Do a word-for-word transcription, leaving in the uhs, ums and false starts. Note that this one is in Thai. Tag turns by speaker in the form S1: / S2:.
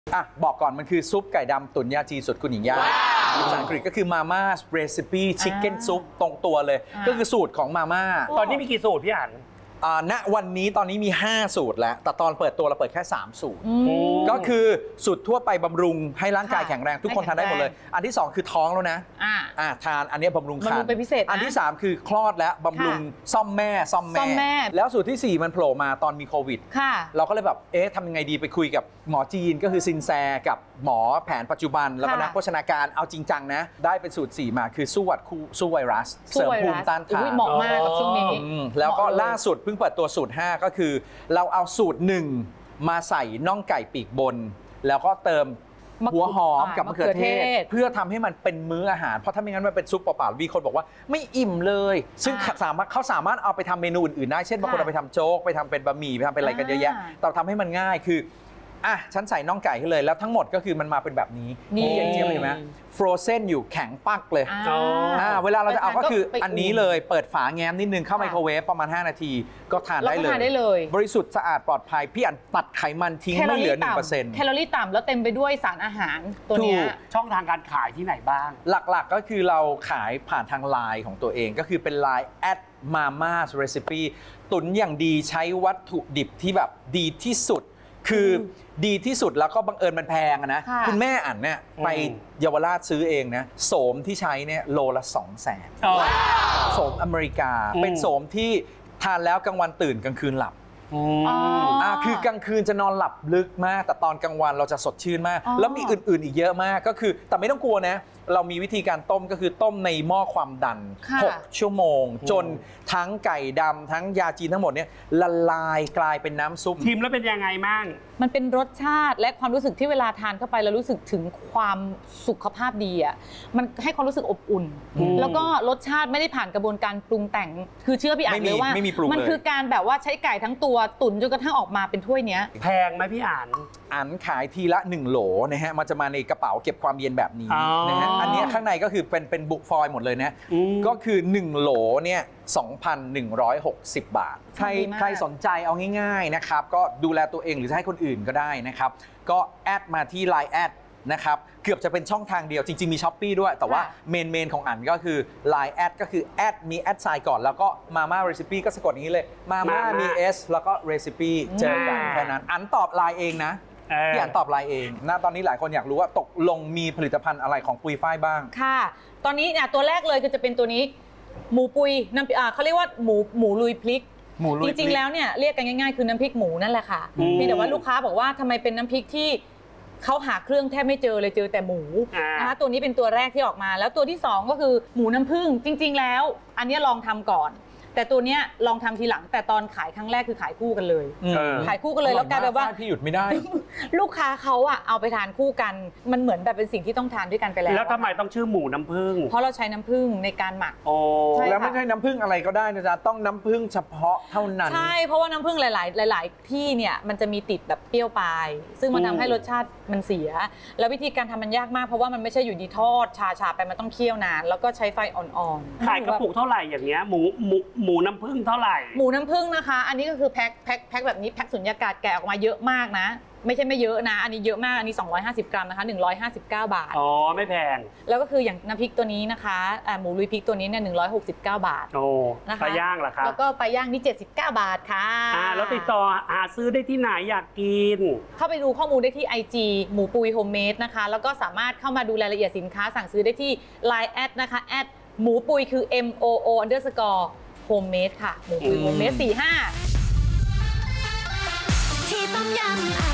S1: อ่ะบอกก่อนมันคือซุปไก่ดำตุ๋นยาจีนสูตรคุณหญิงย่าภาษาอังกฤษก็คือมาม่าเรซิปี้ชิคเก้นซุปตรงตัวเลยก็คือสูตรของมาม่า
S2: ตอนนี้มีกี่สูตรพี่อั๋น
S1: ณวันนี้ตอนนี้มีห้าสูตรแล้วแต่ตอนเปิดตัวเราเปิดแค่สามสูตรก็คือสูตรทั่วไปบำรุงให้ร่างกายแข็งแรงทุกคนทานได้หมดเลยอันที่สองคือท้องแล้วนะอ่าทานอันนี้บำรุงครรภ์
S3: เป็นพิเศษ
S1: อันที่สามคือคลอดแล้วบำรุงซ่อมแม่ซ่อมแม่แล้วสูตรที่สี่มันโผล่มาตอนมีโควิดเราก็เลยแบบเอ๊ะทำยังไงดีไปคุยกับหมอจีนก็คือซินแซกับหมอแผนปัจจุบันแล้วก็นักโภชนาการเอาจริงจังนะได้เป็นสูตรสี่มาคือสู้วัดสู้ไวรัสเสริมภูมิต้านทาน
S3: เหมาะมากกับช่วงนี้
S1: แล้วก็ล่าสุดเพิ่งเปิดตัวสูตรห้าก็คือเราเอาสูตรหนึ่งมาใส่น่องไก่ปีกบนแล้วก็เติมหัวหอมกับมะเขือเทศเพื่อทำให้มันเป็นมื้ออาหารเพราะถ้าไม่งั้นมันเป็นซุปเปล่าๆมีคนบอกว่าไม่อิ่มเลยซึ่งสามารถเขาสามารถเอาไปทำเมนูอื่นๆได้เช่นบางคนเอาไปทำโจ๊กไปทำเป็นบะหมี่ไปทำเป็นอะไรกันเยอะแยะแต่ทำให้มันง่ายคืออ่ะฉันใส่น่องไก่ให้เลยแล้วทั้งหมดก็คือมันมาเป็นแบบนี้นี่เจี๊ยบเห็นไหมฟรอเซนอยู่แข็งปักเลยอ่าเวลาเราจะเอาก็คืออันนี้เลยเปิดฝาแง้มนิดนึงเข้าไมโครเวฟประมาณห้านาทีก็ทานได้เลยบริสุทธิ์สะอาดปลอดภัยพี่อันตัดไขมันทิ้งไม่เหลือ หนึ่งเปอร์เซ็นต์
S3: แคลอรี่ต่ำแล้วเต็มไปด้วยสารอาหารตัวนี้
S2: ช่องทางการขายที่ไหนบ้าง
S1: หลักๆก็คือเราขายผ่านทางไลน์ของตัวเองก็คือเป็นไลน์ แอท มาม่า เรซิปี้ ตุ๋นอย่างดีใช้วัตถุดิบที่แบบดีที่สุดคือดีที่สุดแล้วก็บังเอิญมันแพงนะ คุณแม่อั๋นเนี่ยไปเยาวราชซื้อเองนะโสมที่ใช้เนี่ยโลละสองแสนโสมอเมริกาเป็นโสมที่ทานแล้วกลางวันตื่นกลางคืนหลับอ่าคือกลางคืนจะนอนหลับลึกมากแต่ตอนกลางวันเราจะสดชื่นมากแล้วมีอื่นๆอีกเยอะมากก็คือแต่ไม่ต้องกลัวนะเรามีวิธีการต้มก็คือต้มในหม้อความดันหกชั่วโมงจนทั้งไก่ดำทั้งยาจีนทั้งหมดเนี่ยละลายกลายเป็นน้ำซุป
S2: ชิมแล้วเป็นยังไงมั่ง
S3: มันเป็นรสชาติและความรู้สึกที่เวลาทานเข้าไปเรารู้สึกถึงความสุขภาพดีอ่ะมันให้ความรู้สึกอบอุ่นแล้วก็รสชาติไม่ได้ผ่านกระบวนการปรุงแต่งคือเชื่อพี่อ่านเลยว่ามันคือการแบบว่าใช้ไก่ทั้งตัวตุ๋นจนกระทั่งออกมาเป็นถ้วยเนี้ย
S2: แพงไหมพี่อ่าน
S1: อ่านขายทีละหนึ่งโหลนะฮะมันจะมาในกระเป๋าเก็บความเย็นแบบนี้นะฮะอันนี้ข้างในก็คือเป็นเป็นบุกฟอยล์หมดเลยนะก็คือหนึ่งโหลเนี่ย สองพันหนึ่งร้อยหกสิบ บาทใครใครสนใจเอาง่ายๆนะครับก็ดูแลตัวเองหรือจะให้คนอื่นก็ได้นะครับก็แอดมาที่ ไลน์ แอดนะครับเกือบจะเป็นช่องทางเดียวจริงๆมี ช้อปปี้ ด้วยแต่ว่าเมนเมนของอันก็คือ ไลน์ แอดก็คือแอดมีแอดไซน์ก่อนแล้วก็มาม่า Recipe ก็สะกดอย่างนี้เลยมาม่ามี S แล้วก็ Recipe เจอกันแค่นั้นอันตอบไลน์เองนะพี่อันตอบไลน์เองนะตอนนี้หลายคนอยากรู้ว่าตกลงมีผลิตภัณฑ์อะไรของปุยฝ้ายบ้าง
S3: ค่ะตอนนี้เนี่ยตัวแรกเลยคือจะเป็นตัวนี้หมูปุยน้ำเขาเรียกว่าหมูหมูลุยพริกจริงๆแล้วเนี่ยเรียกกันง่ายๆคือน้ำพริกหมูนั่นแหละค่ะเพียงแต่ว่าลูกค้าบอกว่าทำไมเป็นน้ำพริกที่เขาหาเครื่องแทบไม่เจอเลยเจอแต่หมูนะคะตัวนี้เป็นตัวแรกที่ออกมาแล้วตัวที่สองก็คือหมูน้ำผึ้งจริงๆแล้วอันนี้ลองทำก่อนแต่ตัวเนี้ยลองทำทีหลังแต่ตอนขายครั้งแรกคือขายคู่กันเลยขายคู่กันเลยแล้วกลายเป็นว่า
S1: พี่หยุดไม่ได้
S3: ลูกค้าเขาอะเอาไปทานคู่กันมันเหมือนแบบเป็นสิ่งที่ต้องทานด้วยกันไปแล้ว
S2: แล้วทำไมต้องชื่อหมูน้ำผึ้ง
S3: เพราะเราใช้น้ำผึ้งในการหมัก
S1: แล้วไม่ใช่น้ำผึ้งอะไรก็ได้นะจ๊ะต้องน้ำผึ้งเฉพาะเท่านั้น
S3: ใช่เพราะว่าน้ำผึ้งหลายๆหลายๆที่เนี่ยมันจะมีติดแบบเปรี้ยวปลายซึ่งมันทำให้รสชาติมันเสียแล้ววิธีการทำมันยากมากเพราะว่ามันไม่ใช่อยู่ดีทอดชาๆไปมันต้องเคี่ยวนานแล้วก็ใช้ไฟอ่อน
S2: ๆขายกระปุกเท่าไหร่อย่างเงี้ยหมูหมูหมูน้ำผึ้งเท่าไหร่
S3: หมูน้ำผึ้งนะคะอันนี้ก็คือแพ็คแพ็คแพ็คแบบนี้แพ็คสุญญากาศแกะออกมาเยอะมากนะไม่ใช่ไม่เยอะนะอันนี้เยอะมากอันนี้สองร้อยห้าสิบกรัมนะคะหนึ่งร้อยห้าสิบเก้าบาท
S2: อ๋อไม่แพง
S3: แล้วก็คืออย่างน้ำพริกตัวนี้นะคะหมูลุยพริกตัวนี้เนี่ยหนึ่งร้อยหกสิบเก้าบาท
S2: โอ้นะคะปลาย่างเหรอคะ
S3: แล้วก็ปลาย่างนี่เจ็ดสิบเก้าบาทค่ะ
S2: อ่าแล้วติดต่อหาซื้อได้ที่ไหนอยากกิน
S3: เข้าไปดูข้อมูลได้ที่ ไอ จี หมูปุยโฮมเมดนะคะแล้วก็สามารถเข้ามาดูรายละเอียดสินค้าสั่งซื้อได้ที่ ไลน์ แอดนะคะแอดหมูปุยคือ เอ็ม โอ โอ underscoreโฮมเมดค่ะหมูปุยโฮมเมดสี่ห้าที่ต้มยำ